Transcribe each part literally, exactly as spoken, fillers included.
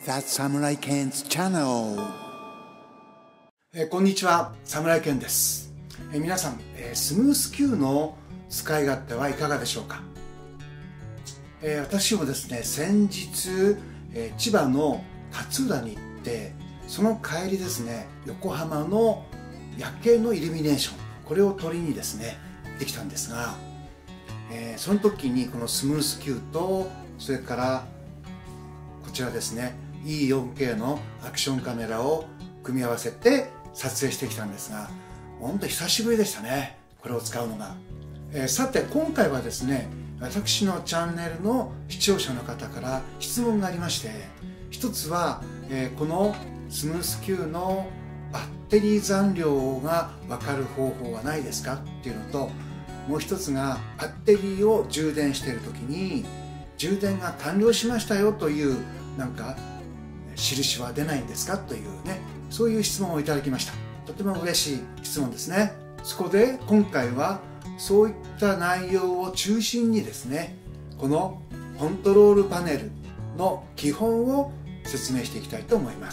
That's Samurai Ken's channel. えーこんにちは、サムライケンです。えー皆さん、えースムース Q の使い勝手はいかがでしょうか。えー私もですね、先日、えー千葉の勝浦に行って、その帰りですね、横浜の夜景のイルミネーション、これを撮りにですね、できたんですが、えーその時にこのスムース Q と、それからこちらですね、イーフォーケー のアクションカメラを組み合わせて撮影してきたんですが、本当久しぶりでしたね、これを使うのが。えーさて今回はですね、私のチャンネルの視聴者の方から質問がありまして、一つは、えーこのスムース Q のバッテリー残量が分かる方法はないですかっていうのと、もう一つがバッテリーを充電している時に充電が完了しましたよというなんか印は出ないんですかというね、そういう質問をいただきました。とても嬉しい質問ですね。そこで今回はそういった内容を中心にですね、このコントロールパネルの基本を説明していきたいと思います。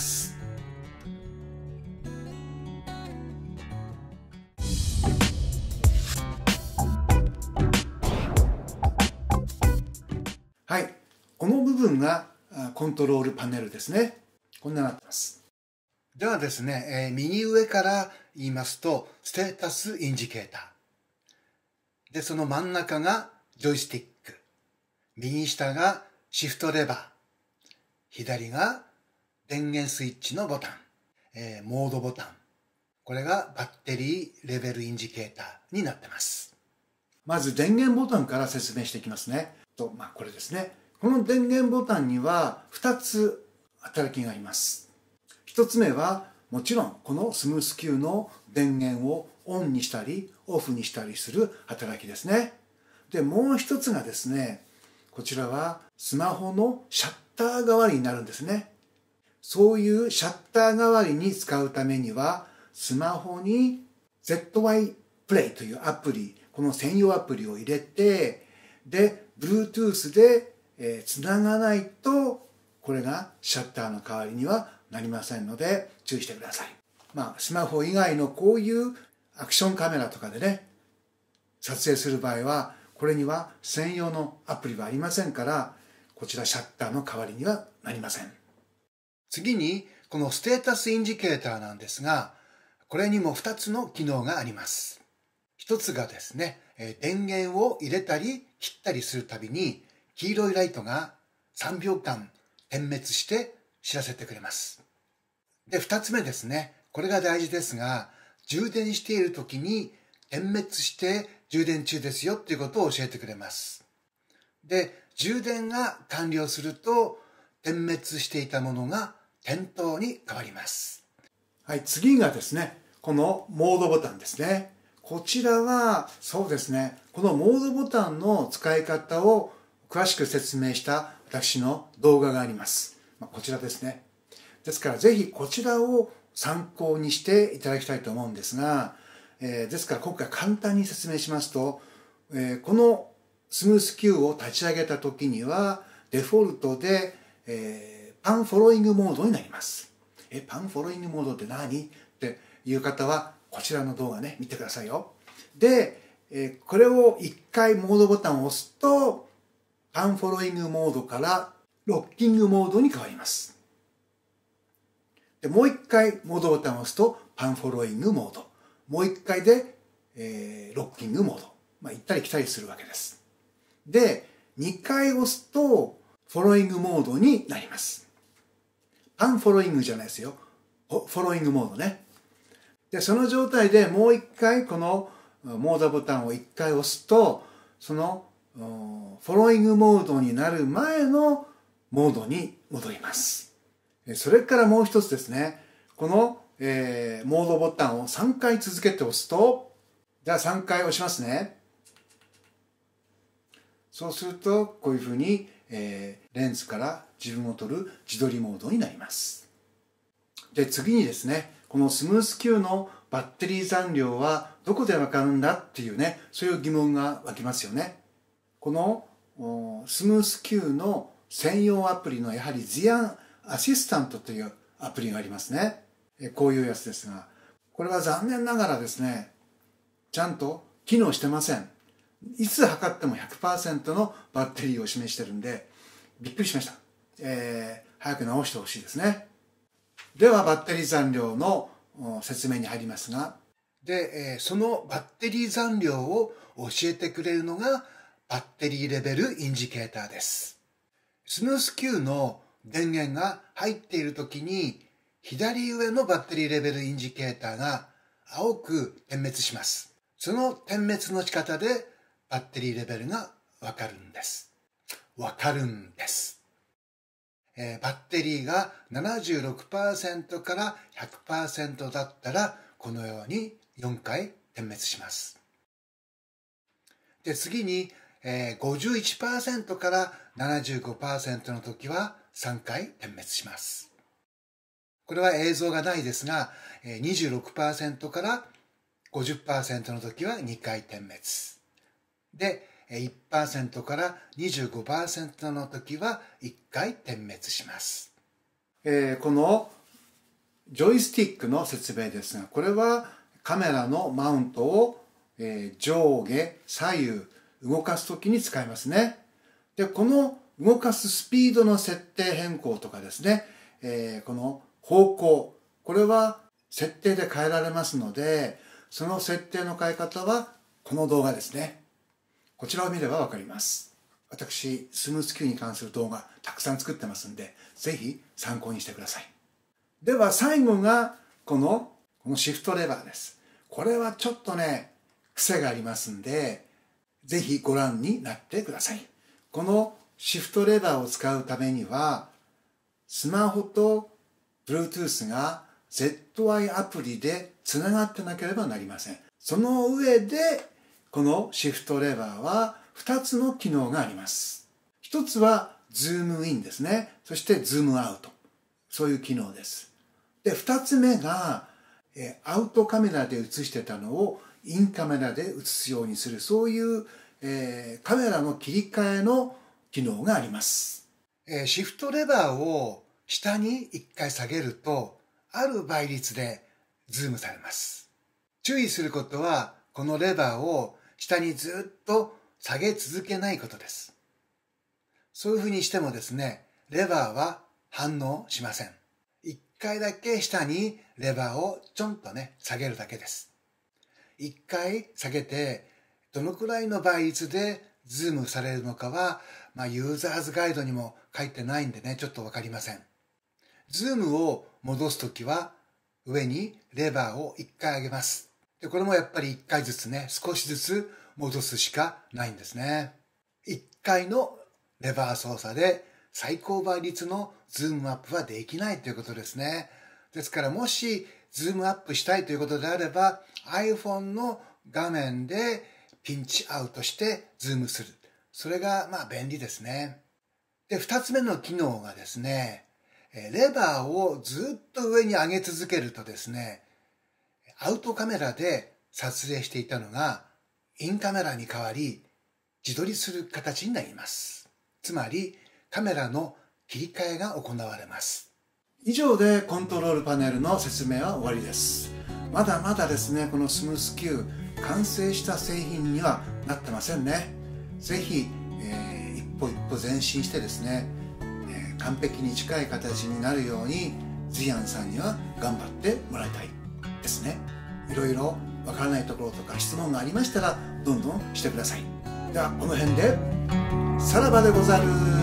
はい、この部分がコントロールパネルですね。こんなになってます。ではですね、えー右上から言いますとステータスインジケーターで、その真ん中がジョイスティック、右下がシフトレバー、左が電源スイッチのボタン、えーモードボタン、これがバッテリーレベルインジケーターになってます。まず電源ボタンから説明していきますね。と、まあ、これですね。この電源ボタンにはふたつ働きがあります。ひとつめはもちろんこのスムース Q の電源をオンにしたりオフにしたりする働きですね。で、もう一つがですね、こちらはスマホのシャッター代わりになるんですね。そういうシャッター代わりに使うためにはスマホに ゼットワイ プレイというアプリ、この専用アプリを入れて、で Bluetooth で、えー、つながないとこれがシャッターの代わりにはなりませんので注意してください。まあスマホ以外のこういうアクションカメラとかでね、撮影する場合はこれには専用のアプリはありませんから、こちらシャッターの代わりにはなりません。次にこのステータスインジケーターなんですが、これにもふたつの機能があります。ひとつがですね、電源を入れたり切ったりするたびに黄色いライトがさんびょうかん点滅して知らせてくれます。で、ふたつめですね、これが大事ですが、充電している時に点滅して充電中ですよっていうことを教えてくれます。で、充電が完了すると点滅していたものが点灯に変わります。はい、次がですね、このモードボタンですね。こちらはそうですね、このモードボタンの使い方を詳しく説明した私の動画があります。こちらですね。ですからぜひこちらを参考にしていただきたいと思うんですが、えー、ですから今回簡単に説明しますと、えー、このスムース Q を立ち上げた時にはデフォルトで、えー、パンフォローイングモードになります。え、パンフォローイングモードって何っていう方はこちらの動画ね、見てくださいよ。で、えー、これをいっかいモードボタンを押すとパンフォローイングモードからロッキングモードに変わります。で、もういっかいモードボタンを押すとパンフォローイングモード。もういっかいで、えー、ロッキングモード。まあ、行ったり来たりするわけです。で、にかい押すとフォローイングモードになります。パンフォローイングじゃないですよ。フォローイングモードね。で、その状態でもういっかいこのモードボタンをいっかい押すと、そのフォローイングモードになる前のモードに戻ります。それからもう一つですね。この、えー、モードボタンをさんかい続けて押すと、じゃあさんかい押しますね。そうするとこういうふうに、えー、レンズから自分を撮る自撮りモードになります。で、次にですね、このスムース Q のバッテリー残量はどこでわかるんだっていうね、そういう疑問が湧きますよね。このスムース Q の専用アプリのやはり Xeon アシスタントというアプリがありますね。こういうやつですが、これは残念ながらですね、ちゃんと機能してません。いつ測っても ひゃくパーセント のバッテリーを示してるんで、びっくりしました。えー、早く直してほしいですね。では、バッテリー残量の説明に入りますが、で、そのバッテリー残量を教えてくれるのがバッテリーレベルインジケーターです。スヌース Q の電源が入っているときに、左上のバッテリーレベルインジケーターが青く点滅します。その点滅の仕方でバッテリーレベルがわかるんです。わかるんです。えー、バッテリーが ななじゅうろくパーセント から ひゃくパーセント だったら、このようによんかい点滅します。で、次に、えー、ごじゅういちパーセント から ななじゅうごパーセント の時はさんかい点滅します。これは映像がないですが、にじゅうろくパーセント から ごじゅっパーセント の時はにかい点滅。で、いちパーセント から にじゅうごパーセント の時はいっかい点滅します。えー、このジョイスティックの説明ですが、これはカメラのマウントを、えー、上下、左右動かすときに使いますね。で、この動かすスピードの設定変更とかですね、えー、この方向、これは設定で変えられますので、その設定の変え方はこの動画ですね。こちらを見ればわかります。私、スヌース Q に関する動画たくさん作ってますんで、ぜひ参考にしてください。では最後がこの、このシフトレバーです。これはちょっとね、癖がありますんで、ぜひご覧になってください。このシフトレバーを使うためには、スマホと Bluetooth が ゼットアイ アプリでつながってなければなりません。その上で、このシフトレバーはふたつの機能があります。ひとつはズームインですね。そしてズームアウト。そういう機能です。で、ふたつめが、えアウトカメラで映してたのをインカメラで映すようにする、そういう、えー、カメラの切り替えの機能があります。えー、シフトレバーを下にいっかい下げると、ある倍率でズームされます。注意することは、このレバーを下にずっと下げ続けないことです。そういうふうにしてもですね、レバーは反応しません。いっかいだけ下にレバーをちょんとね、下げるだけです。いっかい下げて、どのくらいの倍率でズームされるのかは、まあ、ユーザーズガイドにも書いてないんでね、ちょっとわかりません。ズームを戻すときは、上にレバーをいっかい上げます。で、これもやっぱりいっかいずつね、少しずつ戻すしかないんですね。いっかいのレバー操作で最高倍率のズームアップはできないということですね。ですからもしズームアップしたいということであれば iPhone の画面でピンチアウトしてズームする。それがまあ便利ですね。で、二つ目の機能がですね、レバーをずっと上に上げ続けるとですね、アウトカメラで撮影していたのがインカメラに変わり自撮りする形になります。つまりカメラの切り替えが行われます。以上でコントロールパネルの説明は終わりです。まだまだですね、このスヌース Q 完成した製品にはなってませんね。ぜひ、えー、一歩一歩前進してですね、えー、完璧に近い形になるようにズヤンさんには頑張ってもらいたいですね。いろいろわからないところとか質問がありましたらどんどんしてください。ではこの辺でさらばでござる。